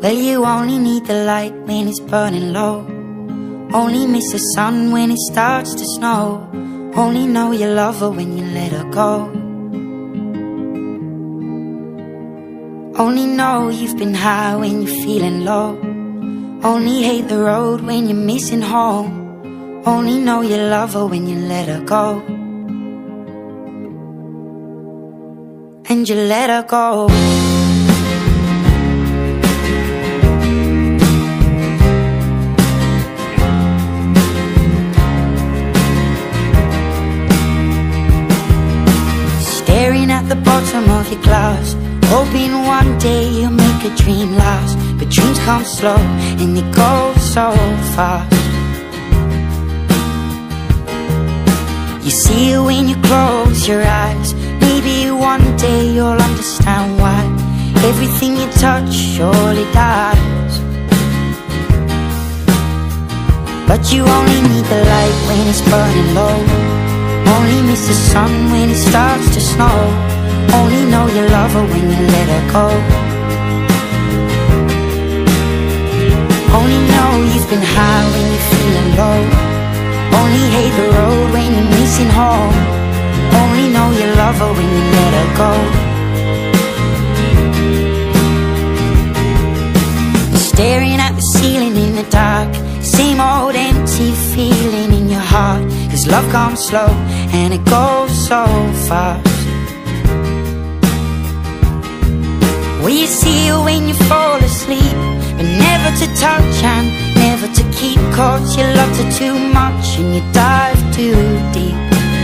Well, you only need the light when it's burning low. Only miss the sun when it starts to snow. Only know you love her when you let her go. Only know you've been high when you're feeling low. Only hate the road when you're missing home. Only know you love her when you let her go. And you let her go. Staring at the bottom of your glass, hoping one day you'll make a dream last. But dreams come slow and they go so fast. You see it when you close your eyes. Maybe one day you'll understand why everything you touch surely dies. But you only need the light when it's burning low. Only miss the sun when it starts to snow. Only know you love her when you let her go. Only know you've been high when you're feeling low. Only hate the road when you're missing home. Only know you love her when you let her go. Staring at the ceiling in the dark, same old empty feeling in your heart. 'Cause love comes slow and it goes so fast. Will you see her when you fall asleep, but never to touch and never to keep? 'Cause you loved her too much and you dive too deep.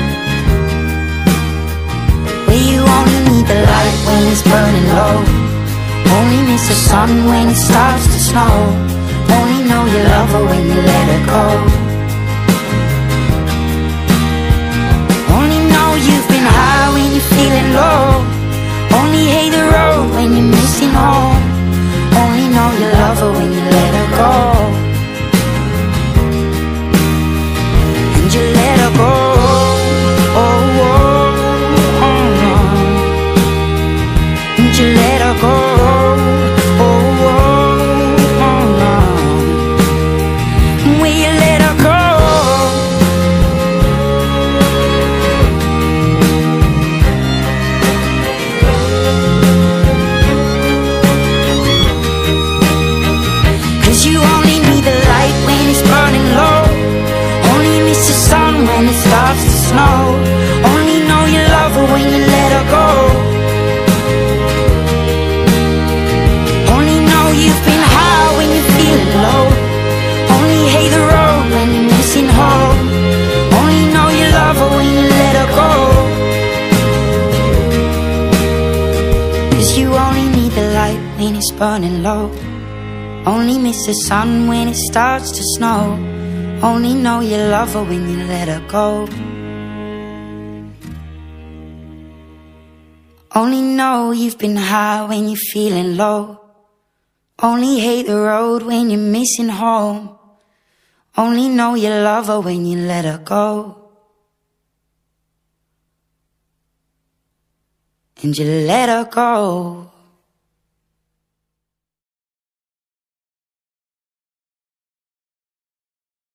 Well, you only need the light when it's burning low. Only miss the sun when it starts to snow. Only know you love her when you let her go. Only know you've been high when you're feeling low. Only hate the road when you're missing home. Only know you love her when you let her go. And you let her go. Oh, oh, oh, oh. And you let her go. Oh, oh, oh, oh. Will you let her go? You only need the light when it's burning low. Only miss the sun when it starts to snow. Only know you love her when you let her go. Only know you've been high when you're feeling low. Only hate the road when you're missing home. Only know you love her when you let her go. 'Cause you only need the light when it's burning low. Only miss the sun when it starts to snow. Only know you love her when you let her go. Only know you've been high when you're feeling low. Only hate the road when you're missing home. Only know you love her when you let her go. And you let her go.